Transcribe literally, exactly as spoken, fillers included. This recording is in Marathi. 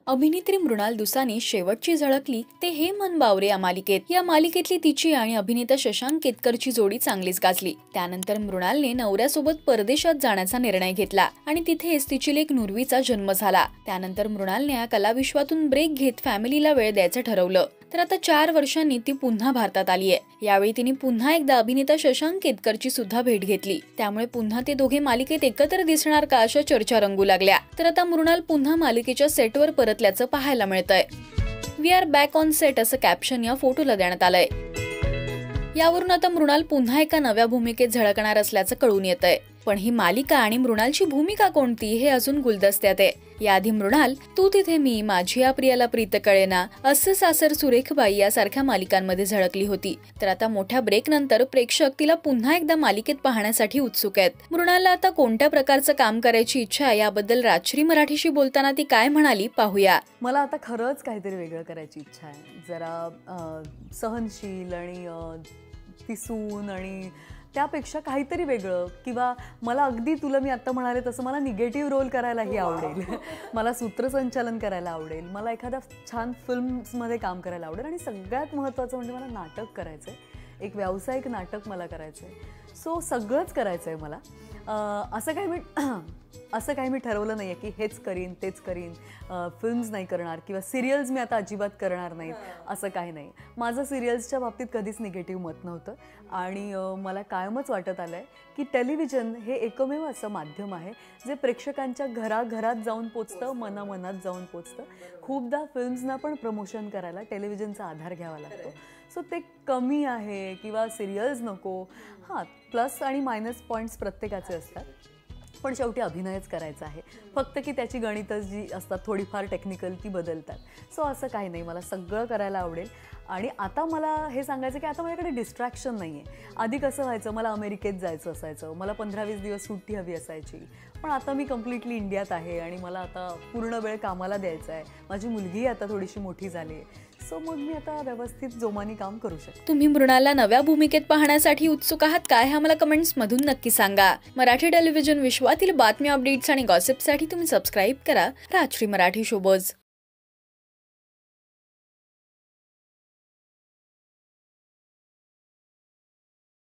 अभिनेत्री मृणाल दुसानी शेवटची झळकली ते हे मन बावरे या मालिकेत। या मालिकेतली तिची आणि अभिनेता शशांक केतकरची जोडी चांगलीच गाजली। त्यानंतर मृणालने नवऱ्यासोबत परदेशात जाण्याचा निर्णय घेतला आणि तिथेच तिची लेक नुर्वीचा जन्म झाला। त्यानंतर मृणालने या कलाविश्वातून ब्रेक घेत फॅमिलीला वेळ द्यायचं ठरवलं। तर आता चार वर्षांनी ती पुन्हा भारतात आली आहे। यावेळी तिने पुन्हा एकदा अभिनेता शशांक केतकरची सुद्धा भेट घेतली। त्यामुळे पुन्हा ते दोघे मालिकेत एकत्र दिसणार का अशा चर्चा रंगू लागल्या। तर आता मृणाल पुन्हा मालिकेच्या सेटवर परतल्याचं पाहायला मिळतंय। We are back on set असं कॅप्शन या फोटोला देण्यात आलंय। यावरून आता मृणाल पुन्हा एका नव्या भूमिकेत झळकणार असल्याचं कळून येतंय। पण ही मालिका आणि मृणालची भूमिका कोणती हे अजून गुलदस्त्यात आहे। याआधी मृणाल तू तिथे मी, माझी या प्रियाला प्रीत कळेना, असं सासर सुरेखबाई यासारख्या मालिकांमध्ये झळकली होती। तर आता मोठ्या ब्रेक नंतर प्रेक्षक तिला पुन्हा एकदा मालिकेत पाहण्यासाठी उत्सुक आहेत। मृणालला आता कोणत्या प्रकारचं काम करायची इच्छा आहे याबद्दल राजश्री मराठीशी बोलताना ती काय म्हणाली पाहूया। मला आता खरंच काहीतरी वेगळं करायची इच्छा आहे। जरा सहनशील आणि ती सून आणि त्यापेक्षा काहीतरी वेगळं, किंवा मला अगदी तुला मी आता म्हणाले तसं मला निगेटिव्ह रोल करायलाही आवडेल। मला सूत्रसंचालन करायला आवडेल, मला एखाद्या छान फिल्म्समध्ये काम करायला आवडेल आणि सगळ्यात महत्त्वाचं म्हणजे मला नाटक करायचं आहे। एक व्यावसायिक नाटक मला करायचं आहे। सो सगळंच करायचं आहे मला। असं काही मी असं काही मी ठरवलं नाही आहे की हेच करीन तेच करीन, फिल्म्स नाही करणार किंवा सिरियल्स मी आता अजिबात करणार नाहीत, असं काही नाही। माझं सिरियल्सच्या बाबतीत कधीच निगेटिव्ह मत नव्हतं आणि मला कायमच वाटत आलं आहे की टेलिव्हिजन हे एकमेव असं माध्यम आहे जे प्रेक्षकांच्या घराघरात जाऊन पोचतं, मनामनात जाऊन पोचतं। खूपदा फिल्म्सना पण प्रमोशन करायला टेलिव्हिजनचा आधार घ्यावा लागतो। सो ते कमी आहे किंवा सिरियल्स नको, हां प्लस आणि मायनस पॉईंट्स प्रत्येकाचे असतात, पण शेवटी अभिनयच करायचा आहे। फक्त की त्याची गणितं जी असतात थोडीफार टेक्निकल ती बदलतात। सो असं काही नाही, मला सगळं करायला आवडेल। आणि आता मला हे सांगायचं की आता माझ्याकडे डिस्ट्रॅक्शन नाही आहे। आधी कसं व्हायचं, मला अमेरिकेत जायचं असायचं, मला पंधरा वीस दिवस सुट्टी हवी असायची, पण आता मी कम्प्लिटली इंडियात आहे आणि मला आता पूर्ण वेळ कामाला द्यायचा आहे। माझी मुलगी आता थोडीशी मोठी झाली आहे, सो मग मी आता व्यवस्थित जोमाने काम करू शकते। तुम्ही मृणालला नव्या भूमिकेत पाहण्यासाठी उत्सुक आहात काय हे आम्हाला कमेंट्स मधून नक्की सांगा। मराठी टेलिव्हिजन विश्वातील बातम्या, अपडेट्स आणि गॉसिपसाठी तुम्ही सबस्क्राईब करा राजश्री मराठी शोबज।